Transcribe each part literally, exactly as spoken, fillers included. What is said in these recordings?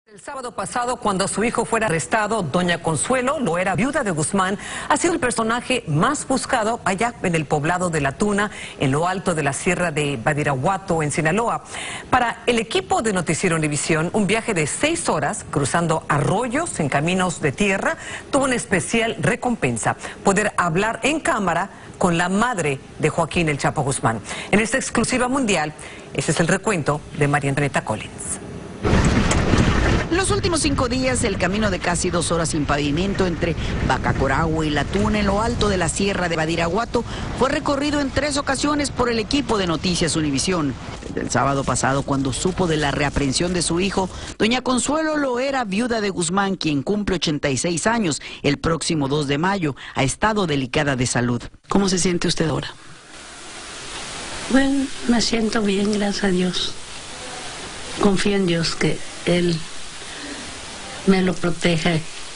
El sábado pasado, cuando su hijo fuera arrestado, doña Consuelo Loera, viuda de Guzmán, ha sido el personaje más buscado allá en el poblado de La Tuna, en lo alto de la sierra de Badiraguato, en Sinaloa. Para el equipo de Noticiero Univisión, un viaje de seis horas cruzando arroyos en caminos de tierra tuvo una especial recompensa: poder hablar en cámara con la madre de Joaquín El Chapo Guzmán. En esta exclusiva mundial, ese es el recuento de María Antonieta Collins. En los últimos cinco días, el camino de casi dos horas sin pavimento entre Bacacoragua y La Tuna, en lo alto de la sierra de Badiraguato, fue recorrido en tres ocasiones por el equipo de Noticias Univisión. Desde el sábado pasado, cuando supo de la reaprehensión de su hijo, doña Consuelo Loera, viuda de Guzmán, quien cumple ochenta y seis años el próximo dos de mayo, ha estado delicada de salud. ¿Cómo se siente usted ahora? Bueno, me siento bien, gracias a Dios. Confío en Dios que Él me lo proteja,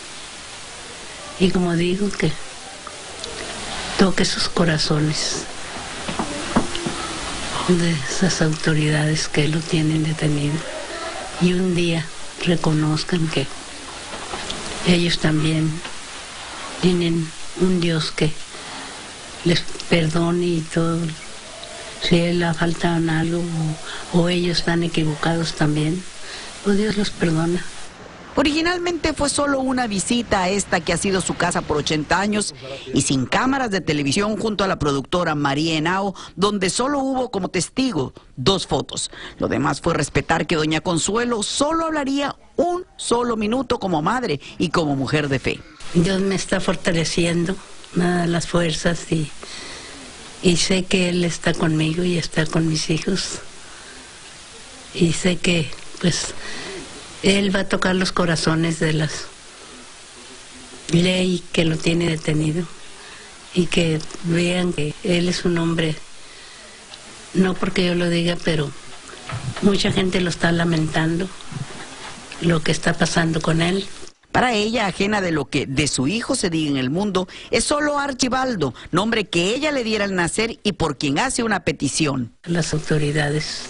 y como digo, que toque sus corazones de esas autoridades que lo tienen detenido, y un día reconozcan que ellos también tienen un Dios que les perdone y todo. Si Él le ha faltado en algo o, o ellos están equivocados también, pues Dios los perdona. Originalmente fue solo una visita a esta que ha sido su casa por ochenta años y sin cámaras de televisión, junto a la productora María Henao, donde solo hubo como testigo dos fotos. Lo demás fue respetar que doña Consuelo solo hablaría un solo minuto como madre y como mujer de fe. Dios me está fortaleciendo, me da las fuerzas, y, y sé que Él está conmigo y está con mis hijos. Y sé que, pues, Él va a tocar los corazones de las ley que lo tiene detenido, y que vean que Él es un hombre, no porque yo lo diga, pero mucha gente lo está lamentando, lo que está pasando con Él. Para ella, ajena de lo que de su hijo se diga en el mundo, es solo Archibaldo, nombre que ella le diera al nacer y por quien hace una petición. Las autoridades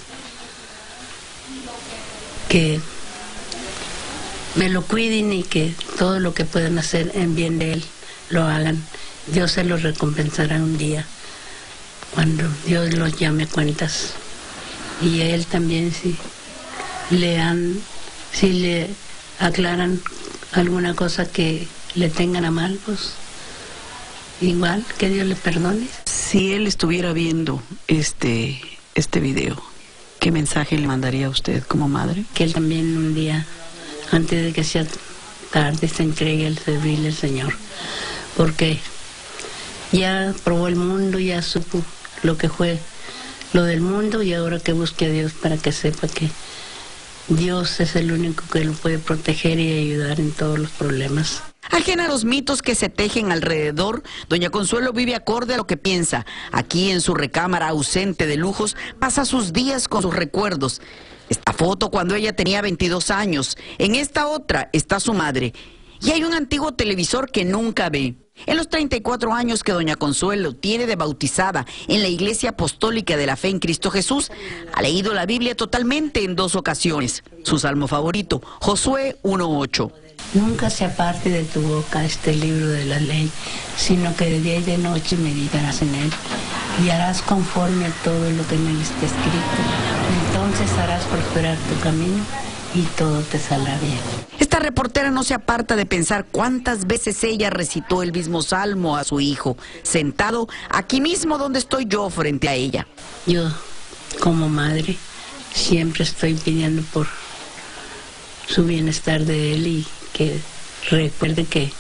que me lo cuiden y que todo lo que puedan hacer en bien de Él lo hagan. Dios se lo recompensará un día, cuando Dios los llame cuentas. Y a Él también, si le han, si le aclaran alguna cosa que le tengan a mal, pues igual que Dios le perdone. Si Él estuviera viendo este, este video, ¿qué mensaje le mandaría a usted como madre? Que Él también un día, antes de que sea tarde, se entregue al servirle al Señor, porque ya probó el mundo, ya supo lo que fue lo del mundo, y ahora que busque a Dios para que sepa que Dios es el único que lo puede proteger y ayudar en todos los problemas. Ajena a los mitos que se tejen alrededor, doña Consuelo vive acorde a lo que piensa. Aquí, en su recámara ausente de lujos, pasa sus días con sus recuerdos. Esta foto cuando ella tenía veintidós años. En esta otra está su madre. Y hay un antiguo televisor que nunca ve. En los treinta y cuatro años que doña Consuelo tiene de bautizada en la Iglesia Apostólica de la Fe en Cristo Jesús, ha leído la Biblia totalmente en dos ocasiones. Su salmo favorito, Josué uno ocho. Nunca se aparte de tu boca este libro de la ley, sino que de día y de noche meditarás en él, y harás conforme a todo lo que en él está escrito. Entonces harás prosperar tu camino y todo te saldrá bien. Esta reportera no se aparta de pensar cuántas veces ella recitó el mismo salmo a su hijo, sentado aquí mismo donde estoy yo frente a ella. Yo, como madre, siempre estoy pidiendo por su bienestar de él, y que recuerde que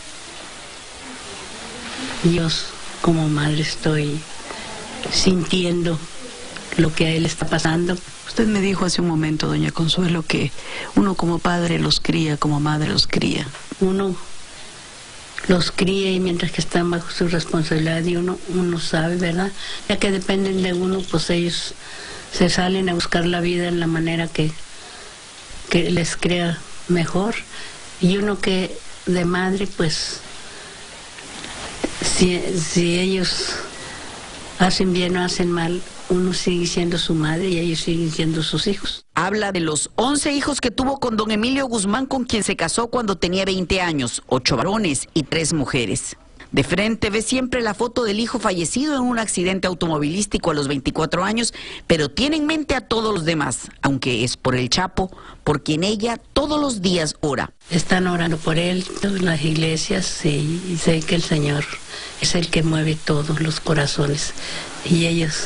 Dios, como madre, estoy sintiendo lo que a él está pasando. Usted me dijo hace un momento, doña Consuelo, que uno como padre los cría, como madre los cría. Uno los cría, y mientras que están bajo su responsabilidad, y uno, uno sabe, ¿verdad? Ya que dependen de uno, pues ellos se salen a buscar la vida en la manera que, que les crea mejor. Y uno que de madre, pues, si, si ellos hacen bien o hacen mal, uno sigue siendo su madre y ellos siguen siendo sus hijos. Habla de los once hijos que tuvo con don Emilio Guzmán, con quien se casó cuando tenía veinte años, ocho varones y tres mujeres. De frente ve siempre la foto del hijo fallecido en un accidente automovilístico a los veinticuatro años, pero tiene en mente a todos los demás, aunque es por el Chapo, por quien ella todos los días ora. Están orando por él en las iglesias, sí, y sé que el Señor es el que mueve todos los corazones. Y ellos,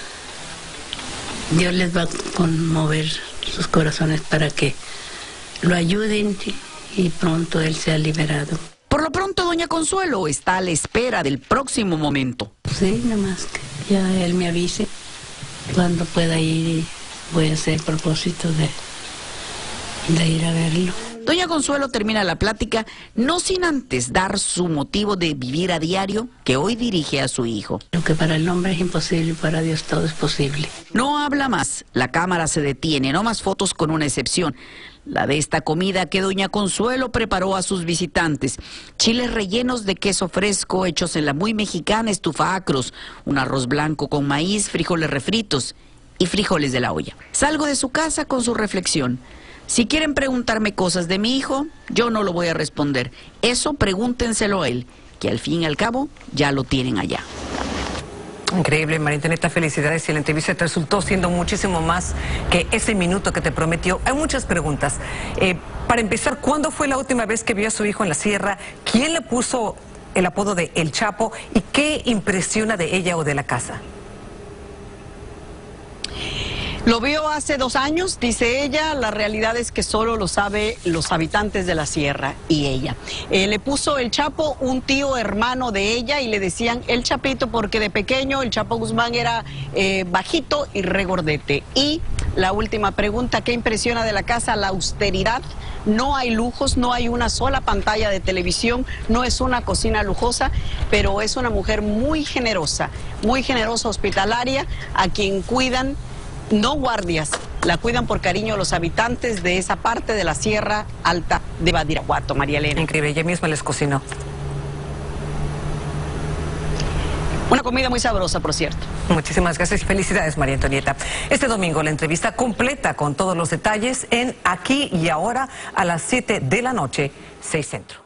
Dios les va a conmover sus corazones para que lo ayuden y pronto él sea liberado. Por lo pronto, doña Consuelo está a la espera del próximo momento. Sí, nada más que ya él me avise cuando pueda ir y voy a hacer propósito de, de ir a verlo. Doña Consuelo termina la plática no sin antes dar su motivo de vivir a diario que hoy dirige a su hijo. Lo que para el hombre es imposible, para Dios todo es posible. No habla más, la cámara se detiene, no más fotos con una excepción. La de esta comida que doña Consuelo preparó a sus visitantes. Chiles rellenos de queso fresco hechos en la muy mexicana estufa acros, un arroz blanco con maíz, frijoles refritos y frijoles de la olla. Salgo de su casa con su reflexión. Si quieren preguntarme cosas de mi hijo, yo no lo voy a responder. Eso pregúntenselo a él, que al fin y al cabo ya lo tienen allá. Increíble, María Antonieta, felicidades. Y la entrevista te resultó siendo muchísimo más que ese minuto que te prometió. Hay muchas preguntas. Eh, para empezar, ¿cuándo fue la última vez que vio a su hijo en la sierra? ¿Quién le puso el apodo de El Chapo? ¿Y qué impresiona de ella o de la casa? Lo vio hace dos años, dice ella. La realidad es que solo lo sabe los habitantes de la sierra y ella. Eh, le puso El Chapo un tío hermano de ella y le decían El Chapito porque de pequeño el Chapo Guzmán era eh, bajito y regordete. Y la última pregunta, ¿qué impresiona de la casa? La austeridad. No hay lujos, no hay una sola pantalla de televisión, no es una cocina lujosa, pero es una mujer muy generosa, muy generosa, hospitalaria, a quien cuidan no guardias, la cuidan por cariño los habitantes de esa parte de la Sierra Alta de Badiraguato, María Elena. Increíble, ella misma les cocinó. Una comida muy sabrosa, por cierto. Muchísimas gracias y felicidades, María Antonieta. Este domingo la entrevista completa con todos los detalles en Aquí y Ahora a las siete de la noche, seis Centro.